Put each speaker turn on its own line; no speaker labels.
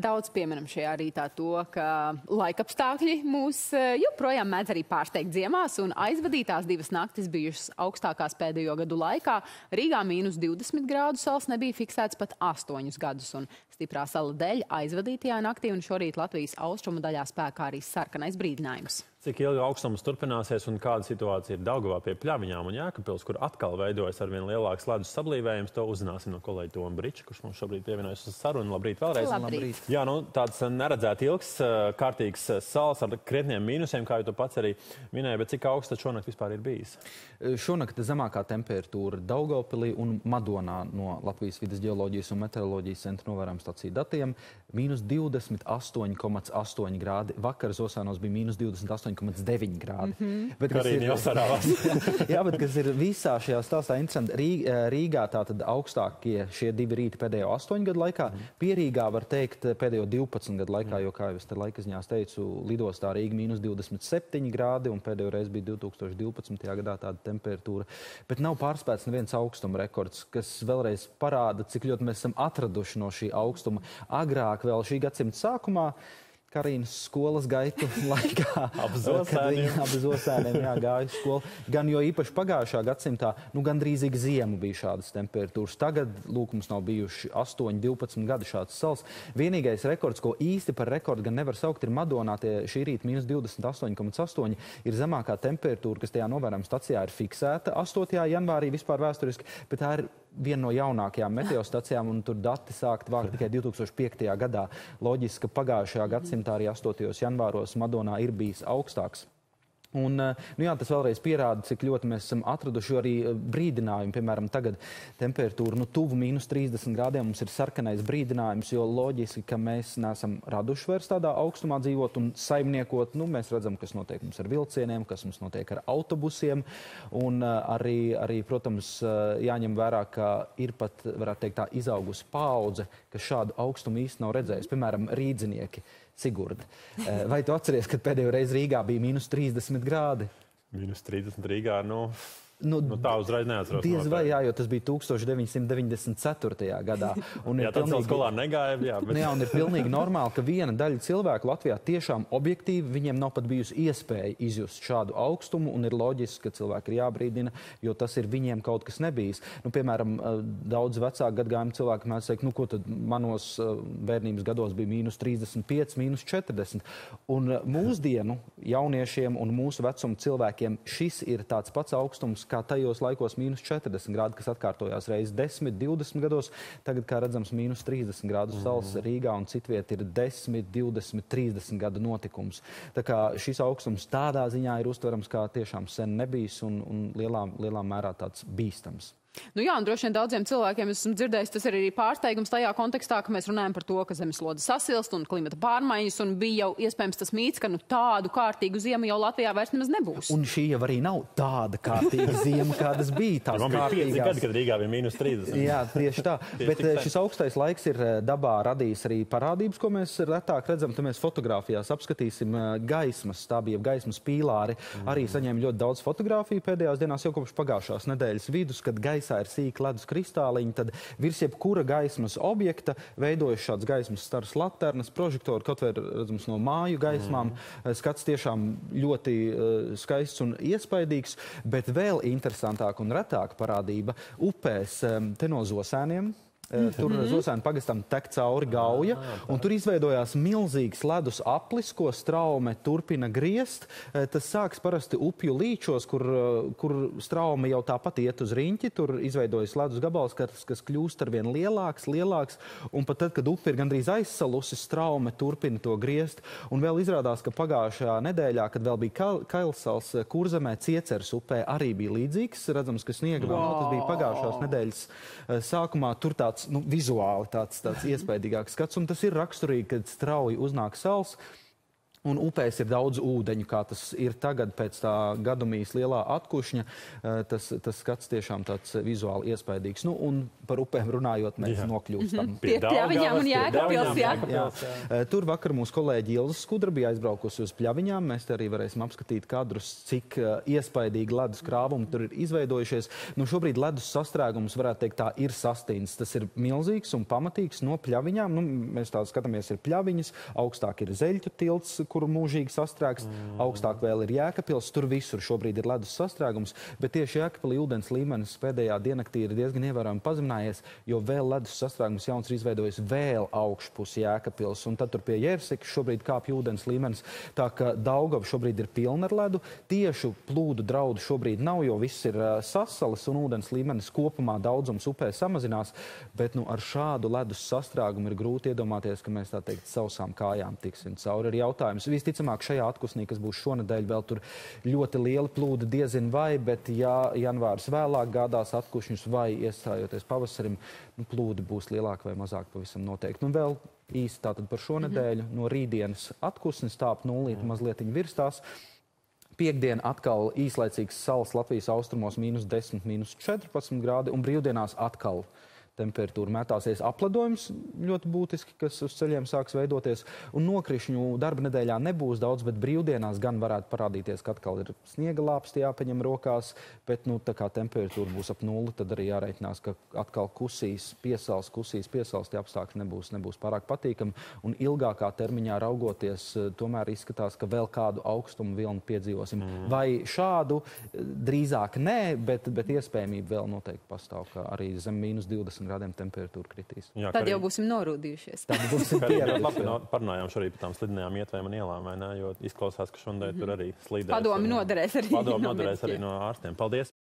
Daudz pieminam šajā rītā to, ka laikapstākļi mūs joprojām mēdz arī pārsteigt ziemās, un aizvadītās 2 naktis bijušas augstākās pēdējo gadu laikā. Rīgā -20 grādu sals nebija fiksēts pat 8 gadus, un stiprā sala dēļ aizvadītajā naktī un šorīt Latvijas austrumu daļā spēkā arī sarkanais brīdinājums.
Cik ilgi augstums turpināsies un kāda situācija ir Daugavā pie Pļaviņām un Jēkabpils, kur atkal veidojas arvien lielāks ledus sablīvējums, to uzzināsim no kolēģa Toma Briča, kurš mums šobrīd pievienojas uz sarunu. Labrīt vēlreiz.
Labrīt.
Jā, nu, tāds neredzēt ilgs, kārtīgs sals ar krietniem mīnusiem, kā jau tu pats arī minēji, bet cik augsts tad šonakt vispār ir bijis?
Šonakt zemākā temperatūra Daugavpilī un Madonā no Latvijas vides ģeoloģijas un meteoroloģijas centra novērojuma staciju datiem -28,8 grādi. Vakar Zosānos bija -28,9 grādi.
Karīni jau sarāvās.
Jā, bet kas ir visā šajā stāstā interesanti, Rīgā tātad augstākie šie 2 rīti pēdējo 8 gadu laikā, pie Rīgā var teikt pēdējo 12 gadu laikā, jo, kā jau es te laikazņās teicu, lidostā Rīga -27 grādi un pēdējo reizi bija 2012. gadā tāda temperatūra. Bet nav pārspēts neviens augstuma rekords, kas vēlreiz parāda, cik ļoti mēs esam atraduši no šī augstuma. Agrāk vēl šī gadsimta sākumā Karīnas skolas gaitu laikā,
ap Zosēniem
gāja skolu. Gan jo īpaši pagājušā gadsimtā, gandrīzīgi ziemu bija šādas temperatūras. Tagad, lūk, mums nav bijuši 8-12 gadi šāds sals. Vienīgais rekords, ko īsti par rekordu gan nevar saukt, ir Madonā, šī rīta -28,8, ir zemākā temperatūra, kas tajā novērojuma stacijā ir fiksēta 8. janvārī vispār vēsturiski, bet tā ir viena no jaunākajām meteostacijām, un tur dati sākt vākt tikai 2005. gadā. Loģiski, ka pagājušajā gadsimtā arī 8. janvāros Madonā ir bijis augstāks. Un, jā, tas vēlreiz pierāda, cik ļoti mēs esam atraduši, jo arī brīdinājumi, piemēram, tagad temperatūra tuvu -30 grādiem, mums ir sarkanais brīdinājums, jo loģiski, ka mēs neesam raduši vairs tādā augstumā dzīvot un saimniekot. Mēs redzam, kas notiek mums ar vilcieniem, kas mums notiek ar autobusiem, un arī, protams, jāņem vērā, ka ir pat, varētu teikt, tā izaugusi paudze, kas šādu augstumu īsti nav redzējis, piemēram, rīdzinieki. Sigurd, vai tu atceries, kad pēdējo reizi Rīgā bija -30 grādi?
-30 Rīgā, tā uzreiz neatceros.
Diez vai, jā, jo tas bija 1994. gadā.
Jā, tad vēl skolā negāja, jā.
Jā, un ir pilnīgi normāli, ka viena daļa cilvēku Latvijā tiešām objektīvi, viņiem nav pat bijusi iespēja izjust šādu augstumu, un ir loģiski, ka cilvēki ir jābrīdina, jo tas ir viņiem kaut kas nebijis. Piemēram, daudz vecāku gadgājumu cilvēku mēs teikt, ko tad manos bērnības gados bija -35, -40. Un mūsdienu jauniešiem un mūsu vecuma cilvēkiem šis ir tāds pats augstums, kā tajos laikos -40 grādi, kas atkārtojās reizes 10, 20 gados. Tagad, kā redzams, -30 grādu sals Rīgā un citviet ir 10, 20, 30 gadu notikums. Tā kā šis augstums tādā ziņā ir uztverams kā tiešām sen nebijis un lielā mērā tāds bīstams.
Jā, un droši vien daudziem cilvēkiem esmu dzirdējis, tas ir arī pārsteigums tajā kontekstā, ka mēs runājam par to, ka zemeslode sasilst un klimata pārmaiņas, un bija jau iespējams tas mīts, ka tādu kārtīgu ziemu jau Latvijā vairs nemaz nebūs.
Un šī jau arī nav tāda kārtīga ziema, kādas bija. Tās
man bija 5 gadi, kad Rīgā bija -30.
Jā, tieši tā. Bet šis augstais laiks ir dabā radījis arī parādības, ko mēs retāk redzam. Tad mēs fotografijās apskatīsim gaismas, tā bija gaismas pīlāri. Arī saņēma ļoti daudz fotografiju pēdējās dienās, jau kopš pagājušās nedēļas vidus, kad gaisā ir sīki ledus kristāliņi, tad virs jebkura gaismas objekta veidojas šāds gaismas stars laternas, prožektori, kaut vai redzams no māju gaismām. Skats tiešām ļoti skaists un iespaidīgs, bet vēl interesantāk un retāk parādība upēs te no Zosēniem. Tur Zosēnu pagastam tek cauri Gauja, un tur izveidojās milzīgs ledus aplis, ko straume turpina griezt. Tas sāks parasti upju līčos, kur straume jau tāpat iet uz riņķi. Tur izveidojas ledus gabals, kas kļūst arvien lielāks, un pat tad, kad upe ir gandrīz aizsalusi, straume turpina to griezt. Un vēl izrādās, ka pagājušajā nedēļā, kad vēl bija Kailsals Kurzemē, Cieceres upē arī bija līdzīgs. Redzams, ka sniega vēl nav, tas bija pagājušās nedēļas sākumā. Tur vizuāli tāds iespaidīgāks skats, un tas ir raksturīgi, kad strauji uznāk sals. Un upēs ir daudz ūdeņu, kā tas ir tagad pēc tā gadumijas lielā atkušņa. Tas skats tiešām tāds vizuāli iespaidīgs. Nu, un par upēm runājot, mēs nokļūstam.
Pie Pļaviņām un Jēkabpils, jā.
Tur vakar mūsu kolēģi Ilza Skudra bija aizbraukusi uz Pļaviņām. Mēs te arī varēsim apskatīt kadrus, cik iespaidīgi ledus krāvumi tur ir izveidojušies. Nu, šobrīd ledus sastrēgums, varētu teikt, tā ir sastīns. Tas ir milzīgs un pamatīgs no Pļaviņām. Nu, mēs tā skatāmies, ir Pļaviņas, augstāk ir Zeļķu tilts, kuru mūžīgi sastrēgs, augstāk vēl ir Jēkabpils, tur visur šobrīd ir ledus sastrēgums, bet tieši Jēkabpilī ūdens līmenis pēdējā diennaktī ir diezgan ievērojami pazeminājies, jo vēl ledus sastrēgums jauns ir izveidojis vēl augšpus Jēkabpils, un tad tur pie Jērsikas šobrīd kāpj ūdens līmenis, tā ka Daugava šobrīd ir pilna ar ledu, tiešu plūdu draudu šobrīd nav, jo viss ir sasalis un ūdens līmenis kopumā daudzums upē samazinās, bet ar šādu ledus sastrēgumu ir grūti iedomāties, ka mēs tā teikt sausām kājām tiksim cauri. Ir jautājums. Visticamāk, šajā atkusnī, kas būs šonedēļ, vēl tur ļoti liela plūda diezin vai, bet ja janvārs vēlāk gādās atkušņus vai iestājoties pavasarim, plūdi būs lielāka vai mazāk pavisam noteikti. Un vēl īsti tātad par šonedēļu no rītdienas atkusnis tāp nulīti mazlietiņi virstās. Piektdien atkal īslaicīgs salas Latvijas austrumos -10, -14 grādi un brīvdienās atkal temperatūra mētāsies apledojums ļoti būtiski, kas uz ceļiem sāks veidoties. Un nokrišņu darba nedēļā nebūs daudz, bet brīvdienās gan varētu parādīties, ka atkal ir sniega lāpsti jāpaņem rokās, bet tā kā temperatūra būs ap 0, tad arī jāreikinās, ka atkal kusīs piesals, tie apstākļi nebūs pārāk patīkami. Un ilgākā termiņā raugoties, tomēr izskatās, ka vēl kādu augstumu vilni piedzīvosim. Vai šādu drīzāk nē, bet iespējamība vēl noteikti pastāv, ka arī zem -20 grādiem temperatūra kritīs.
Jā, tad jau būsim norūdījušies.
Tad būsim pieradušies.
Parunājām šorīt par tām slidinājām ietvēm un ielām, vai ne? Jo izklausās, ka šodien tur arī slīdēs.
Padomi noderēs arī
no ārstiem. Paldies!